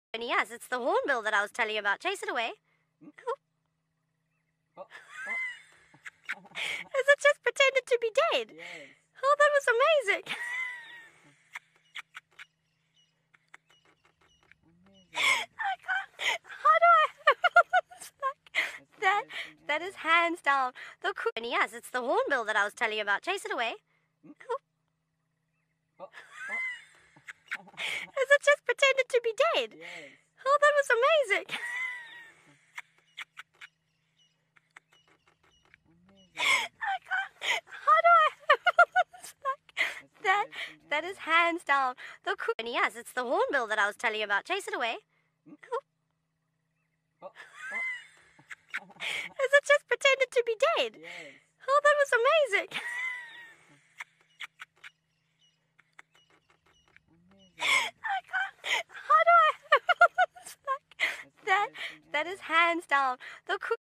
And yes, it's the hornbill that I was telling you about. Chase it away. Oh. As it just pretended to be dead. Yes. Oh, that was amazing. I can't. How do I? It's like that is hands down the cool. And yes, it's the hornbill that I was telling you about. Chase it away. Oh. As it just pretended to be dead. Yes. Oh, that was amazing. I can't. How do I? It's like that is hands down the cool. And yes, it's the hornbill that I was telling you about. Chase it away. Oh. As it just pretended to be dead. Yes. Oh, that was amazing. I can't. How do I? It's like that is hands down the cool.